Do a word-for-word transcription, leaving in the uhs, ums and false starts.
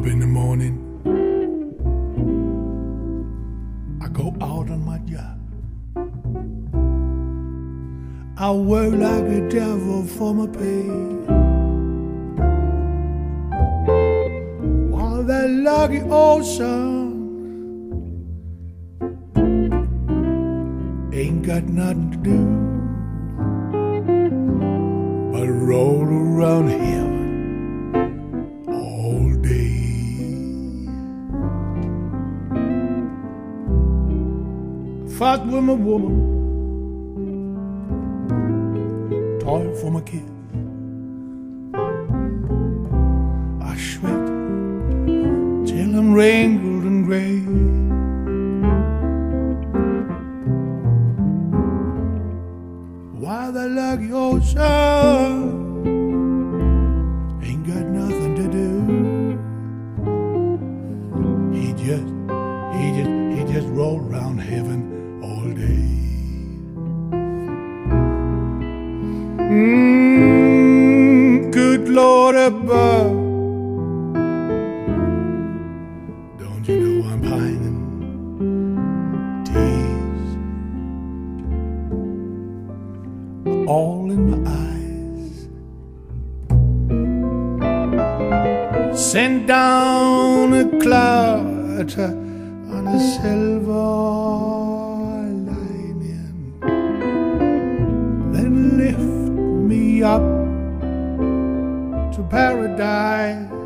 in the morning, I go out on my job. I work like a devil for my pay, while that lucky old son ain't got nothing to do but roll around heaven all day. Fight with my woman, toil for my kid. I sweat till I'm wrinkled and gray. Why the lucky old son ain't got nothing to do. He just, he just, he just roll around heaven all day. Mm, good Lord above, don't you know I'm pining? Tears all in my eyes, sent down a cloud on a silver lining, then lift me up to paradise.